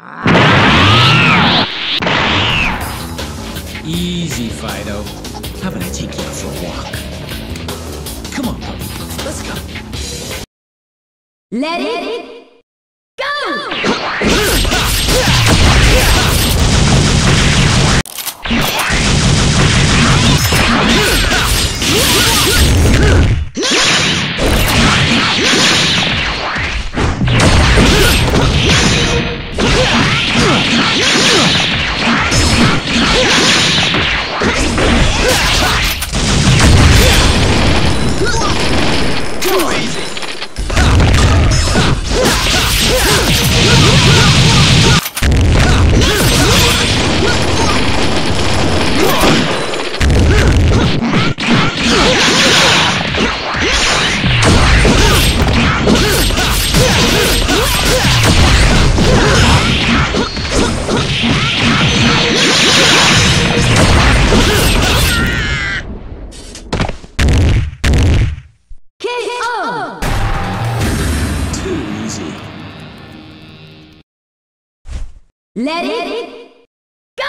Easy, Fido. How about I take you out for a walk? Come on, puppy. Let's go. Let it go! Let it go!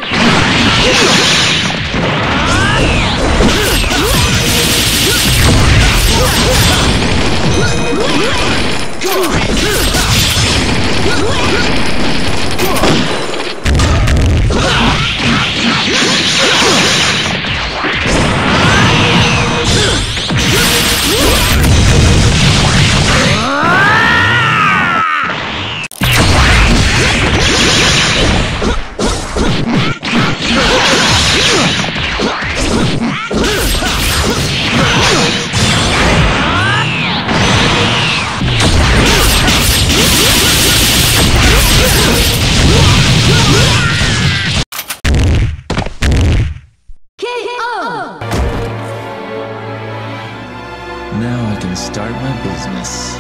Now I can start my business.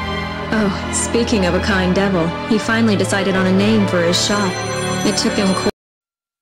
Oh, speaking of a kind devil, he finally decided on a name for his shop. It took him